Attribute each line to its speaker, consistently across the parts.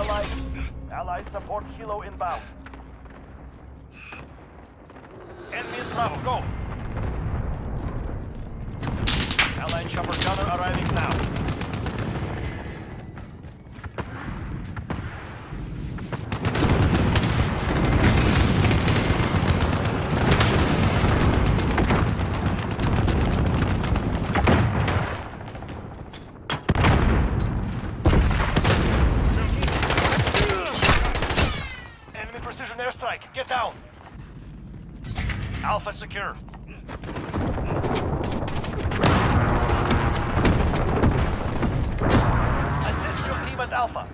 Speaker 1: Allied support Kilo inbound. Enemy in Bravo, go! Allied chopper gunner arriving now. Get down! Alpha secure. Assist your team at Alpha.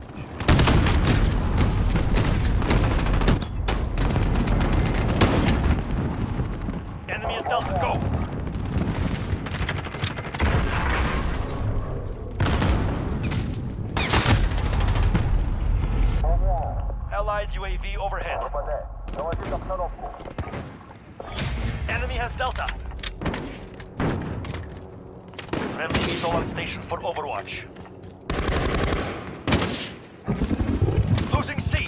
Speaker 1: Enemy at Delta, go! Allied UAV overhead. Enemy has Delta. Friendly VTOL on station for Overwatch. Losing C.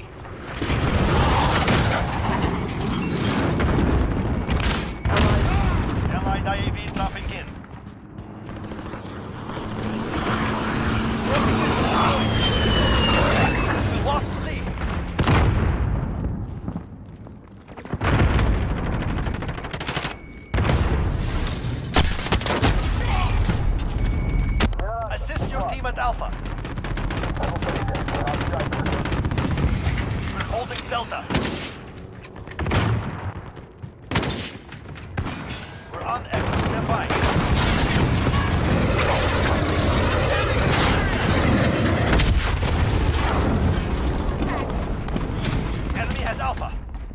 Speaker 1: Allied IAV dropping in. Lost C. Assist your team at Alpha. We're holding Delta. We're on Echo, stand by. Enemy has Alpha.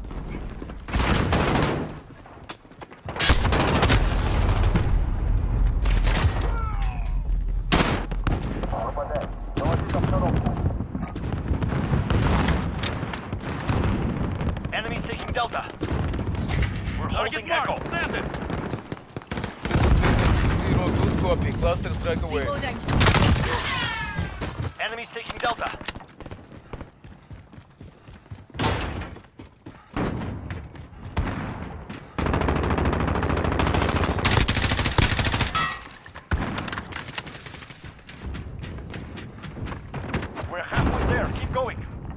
Speaker 1: Enemy's taking Delta. We're holding Echo. Send it.
Speaker 2: Zero, good copy. Cluster strike away.
Speaker 3: Reloading.
Speaker 1: Enemy's taking Delta. We're halfway there. Keep going.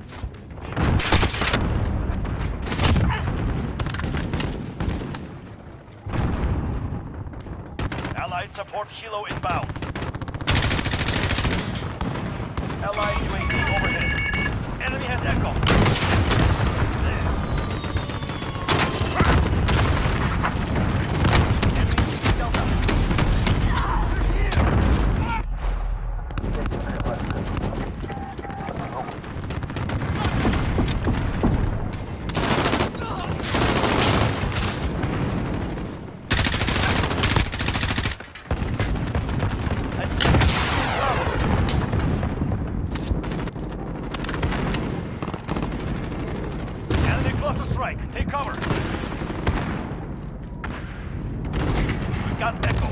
Speaker 1: Allied support Kilo inbound. Allied UAV overhead. Enemy has Echo. Enemy taking Delta. Enemy cluster strike. Take cover. We got Echo.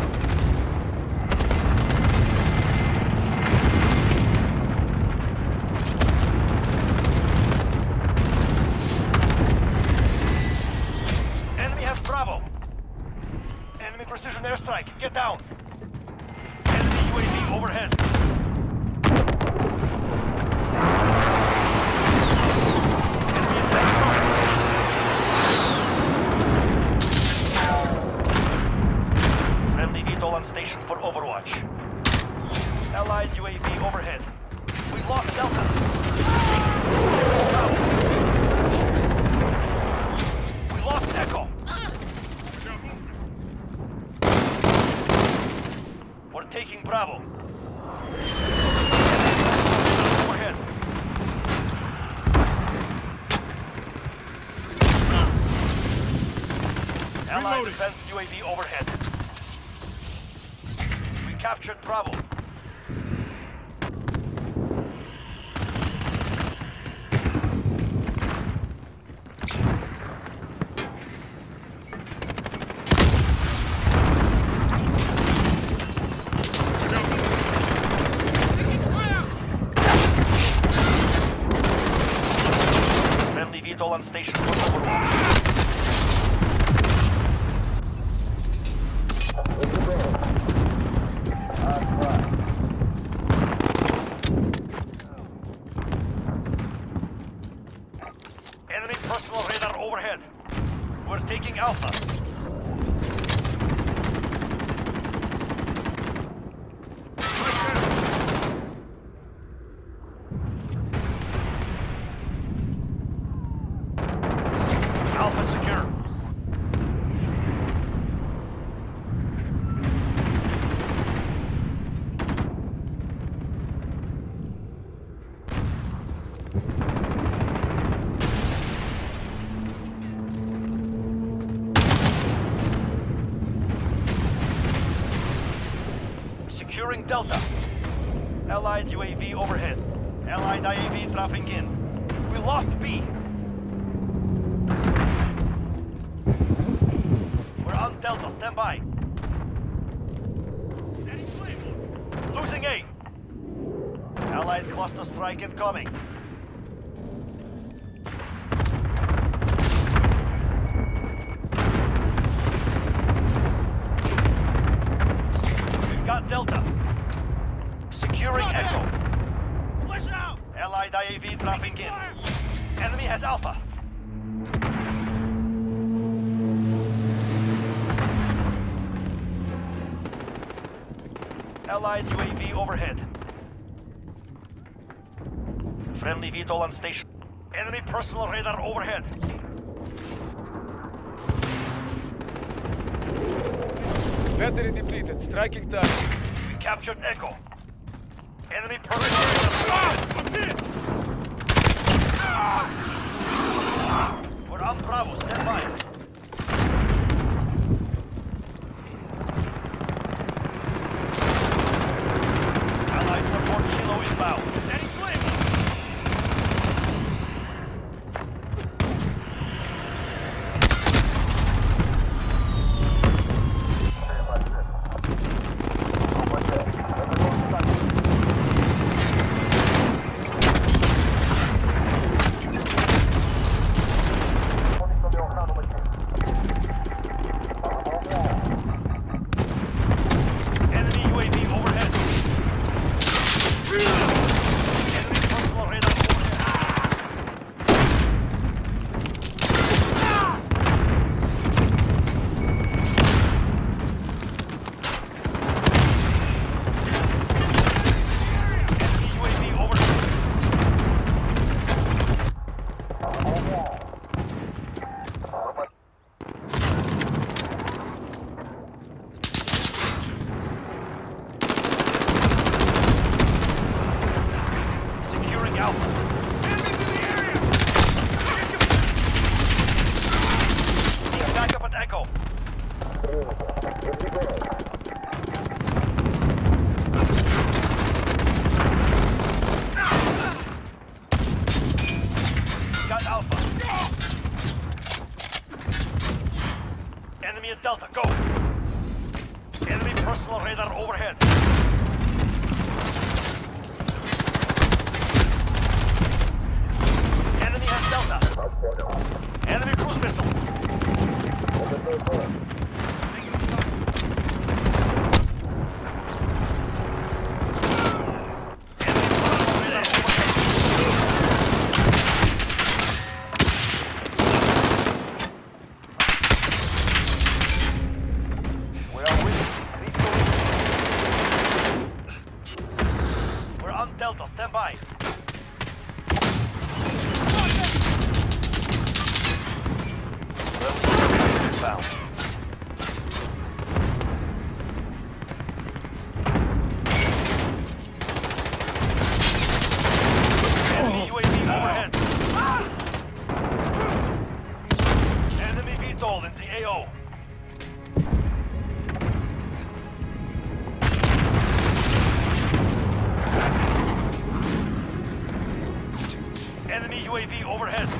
Speaker 1: Enemy has Bravo. Enemy precision airstrike. Get down. Enemy UAV overhead. Friendly VTOL on station for Overwatch. Allied UAV overhead. We lost Delta. We lost Echo. We're taking Bravo. Overhead. Allied defense UAV overhead. We captured Bravo. taking Alpha. Alpha secure. Securing Delta. Allied UAV overhead. Allied IAV dropping in. We lost B. We're on Delta, stand by. Losing A. Allied cluster strike incoming. We've got Delta. Securing Echo.
Speaker 3: Flash out!
Speaker 1: Allied IAV dropping in. Enemy has Alpha. Allied UAV overhead. Friendly VTOL on station. Enemy personal radar overhead.
Speaker 2: Battery depleted. Striking target.
Speaker 1: We captured Echo. Enemy personal radar overhead. We're on Bravo, stand by. Allied support Kilo inbound.
Speaker 3: Setting flame!
Speaker 1: Enemy UAV overhead. Enemy personal radar overhead. Enemy UAV overhead. Securing Alpha.
Speaker 3: Enemies in the area!
Speaker 1: Need backup at Echo. Got Alpha. Enemy at Delta, go! Enemy personal radar overhead. Enemy has Delta. Enemy cruise missile. Enemy personal radar overhead.
Speaker 2: We are winning.
Speaker 1: We're on Delta, stand by. Inbound. Enemy UAV overhead. Enemy VTOL in the AO. Enemy UAV overhead.